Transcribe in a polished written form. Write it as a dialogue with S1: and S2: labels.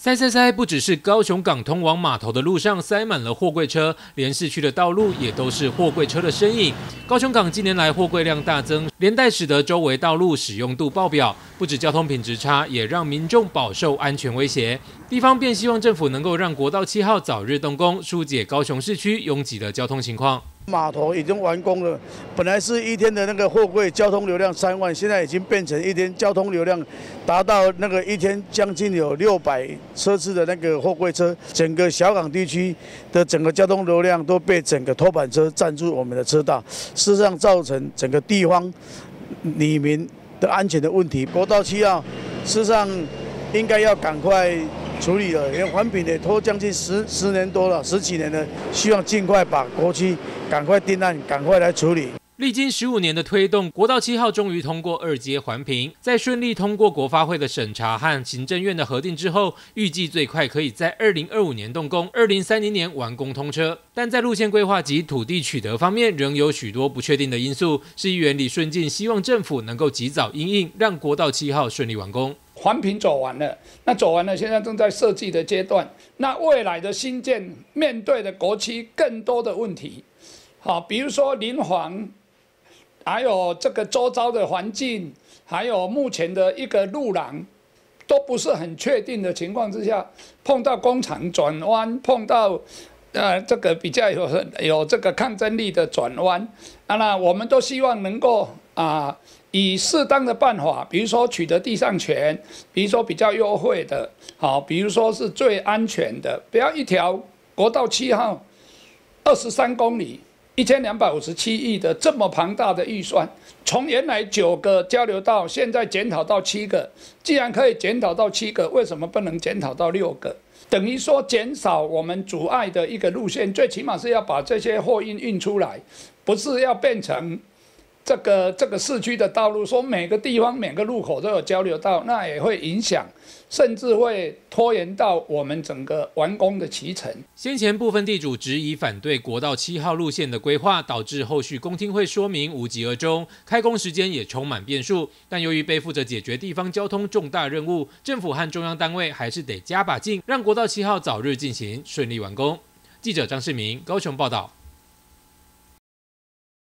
S1: 塞，不只是高雄港通往码头的路上塞满了货柜车，连市区的道路也都是货柜车的身影。高雄港近年来货柜量大增，连带使得周围道路使用度爆表，不止交通品质差，也让民众饱受安全威胁。地方便希望政府能够让国道7号早日动工，疏解高雄市区拥挤的交通情况。
S2: 码头已经完工了，本来是一天的那个货柜交通流量3万，现在已经变成一天交通流量达到那个一天将近有600车次的那个货柜车，整个小港地区的整个交通流量都被整个拖板车占住我们的车道，事实上造成整个地方里民的安全的问题。国道7号事实上应该要赶快处理了，因为环评也拖将近10年多了，10几年了，希望尽快把国区赶快定案，赶快来处理。
S1: 历经15年的推动，国道7号终于通过2阶环评，在顺利通过国发会的审查和行政院的核定之后，预计最快可以在2025年动工，2030年完工通车。但在路线规划及土地取得方面，仍有许多不确定的因素。市议员李顺进希望政府能够及早因应，让国道7号顺利完工。
S3: 环评走完了，现在正在设计的阶段。那未来的新建面对的国区更多的问题，好，比如说临防，还有这个周遭的环境，还有目前的一个路廊，都不是很确定的情况之下，碰到工厂转弯，碰到这个比较有这个抗争力的转弯，那我们都希望能够以适当的办法，比如说取得地上权，比如说比较优惠的，好，比如说是最安全的，不要一条国道7号23公里，1257亿的这么庞大的预算，从原来9个交流道，现在检讨到7个，既然可以检讨到7个，为什么不能检讨到6个？等于说减少我们阻碍的一个路线，最起码是要把这些货运出来，不是要变成这个市区的道路，说每个地方每个路口都有交流道，那也会影响，甚至会拖延到我们整个完工的期程。
S1: 先前部分地主质疑反对国道7号路线的规划，导致后续公听会说明无疾而终，开工时间也充满变数。但由于背负着解决地方交通重大任务，政府和中央单位还是得加把劲，让国道7号早日进行，顺利完工。记者张世明高雄报道。